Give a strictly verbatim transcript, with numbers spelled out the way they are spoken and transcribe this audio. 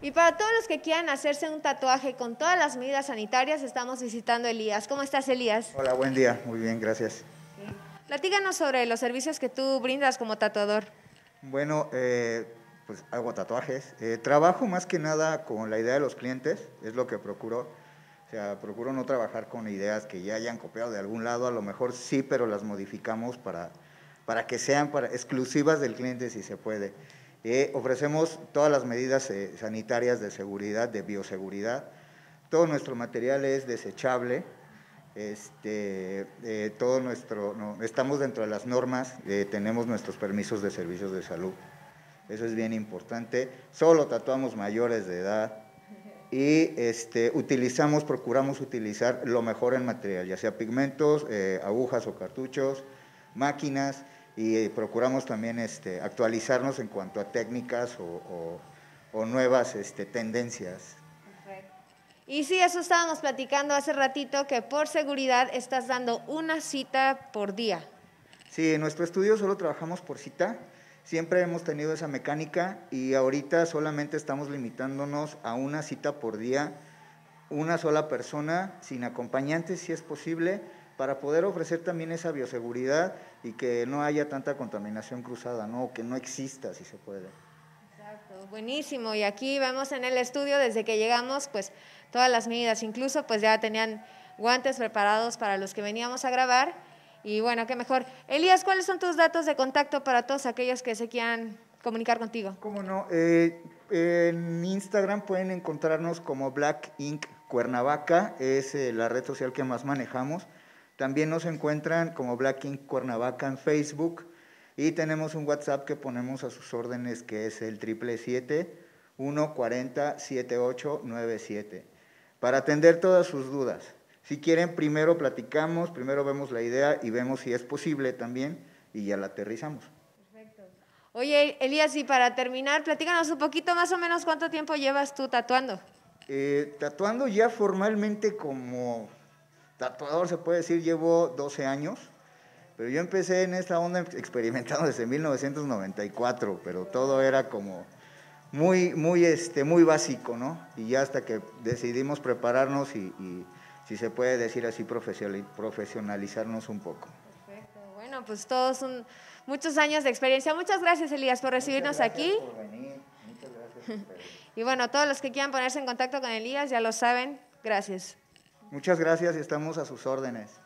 Y para todos los que quieran hacerse un tatuaje con todas las medidas sanitarias, estamos visitando a Elías. ¿Cómo estás, Elías? Hola, buen día. Muy bien, gracias. Platícanos sobre los servicios que tú brindas como tatuador. Bueno, eh, pues hago tatuajes. Eh, trabajo más que nada con la idea de los clientes, es lo que procuro. O sea, procuro no trabajar con ideas que ya hayan copiado de algún lado, a lo mejor sí, pero las modificamos para, para que sean para, exclusivas del cliente si se puede. Eh, ofrecemos todas las medidas eh, sanitarias de seguridad, de bioseguridad. Todo nuestro material es desechable. Este, eh, todo nuestro, no, estamos dentro de las normas, eh, tenemos nuestros permisos de servicios de salud. Eso es bien importante. Solo tatuamos mayores de edad. Y este, utilizamos, procuramos utilizar lo mejor en material, ya sea pigmentos, eh, agujas o cartuchos, máquinas, y eh, procuramos también este, actualizarnos en cuanto a técnicas o, o, o nuevas este, tendencias. Perfecto. Y sí, eso estábamos platicando hace ratito, que por seguridad estás dando una cita por día. Sí, en nuestro estudio solo trabajamos por cita. Siempre hemos tenido esa mecánica y ahorita solamente estamos limitándonos a una cita por día, una sola persona, sin acompañantes si es posible, para poder ofrecer también esa bioseguridad y que no haya tanta contaminación cruzada, ¿no? Que no exista si se puede. Exacto, buenísimo. Y aquí vemos en el estudio, desde que llegamos, pues todas las medidas, incluso pues ya tenían guantes preparados para los que veníamos a grabar. Y bueno, qué mejor. Elías, ¿cuáles son tus datos de contacto para todos aquellos que se quieran comunicar contigo? ¿Cómo no? Eh, en Instagram pueden encontrarnos como Black Ink Cuernavaca, es eh, la red social que más manejamos. También nos encuentran como Black Ink Cuernavaca en Facebook y tenemos un WhatsApp que ponemos a sus órdenes que es el siete siete siete, uno cuatro cero, siete ocho nueve siete para atender todas sus dudas. Si quieren, primero platicamos, primero vemos la idea y vemos si es posible también y ya la aterrizamos. Perfecto. Oye, Elías, y para terminar, platícanos un poquito más o menos cuánto tiempo llevas tú tatuando. Eh, tatuando ya formalmente como tatuador, se puede decir, llevo doce años, pero yo empecé en esta onda experimentando desde mil novecientos noventa y cuatro, pero todo era como muy, muy, este, muy básico, ¿no? Y ya hasta que decidimos prepararnos y... y si se puede decir así, profesionalizarnos un poco. Perfecto, bueno, pues todos son muchos años de experiencia. Muchas gracias, Elías, por recibirnos Muchas gracias aquí. Por venir. Muchas gracias por Y bueno, todos los que quieran ponerse en contacto con Elías ya lo saben. Gracias. Muchas gracias y estamos a sus órdenes.